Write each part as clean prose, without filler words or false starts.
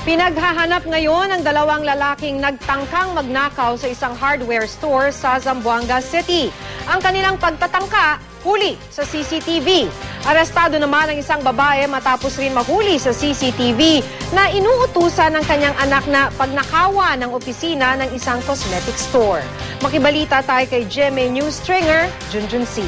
Pinaghahanap ngayon ang dalawang lalaking nagtangkang magnakaw sa isang hardware store sa Zamboanga City. Ang kanilang pagtatangka, huli sa CCTV. Arestado naman ang isang babae matapos rin mahuli sa CCTV na inuutusan ng kanyang anak na pagnakawa ng opisina ng isang cosmetic store. Makibalita tayo kay GMA News Stringer, Junjun C.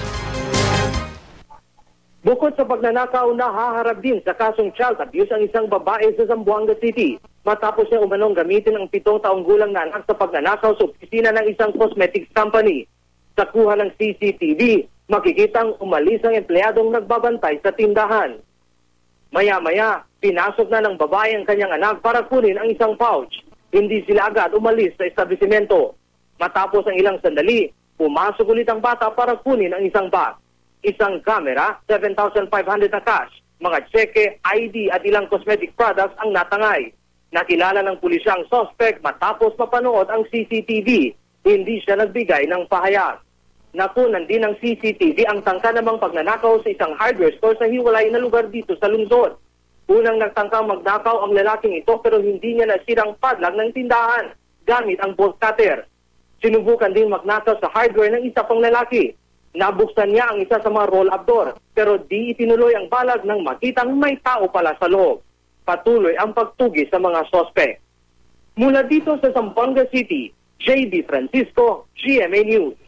Bukod sa pagnanakaw, nahaharap din sa kasong child abuse ang isang babae sa Zamboanga City matapos niya umanong gamitin ang 7 taong gulang na anak sa pagnanakaw sa opisina ng isang cosmetics company. Sa kuha ng CCTV, makikitang umalis ang empleyadong nagbabantay sa tindahan. Maya-maya, pinasok na ng babae ang kanyang anak para kunin ang isang pouch. Hindi sila agad umalis sa establishmento. Matapos ang ilang sandali, pumasok ulit ang bata para kunin ang isang bag. Isang camera, 7,500 na cash, mga tseke, ID at ilang cosmetic products ang natangay. Nakilala ng pulisya ang suspect matapos mapanood ang CCTV. Hindi siya nagbigay ng pahayag. Nakunan din ng CCTV ang tangka namang pagnanakaw sa isang hardware store sa hiwalay na lugar dito sa lungsod. Unang nagtangkang magnakaw ang lalaking ito pero hindi niya nasirang padlock ng tindahan gamit ang bolt cutter. Sinubukan din magnakaw sa hardware ng isa pang lalaki. Nabuksan niya ang isa sa mga roll-up door pero di itinuloy ang balag nang makitang may tao pala sa loob. Patuloy ang pagtugi sa mga sospek. Mula dito sa Zamboanga City, JB Francisco, GMA News.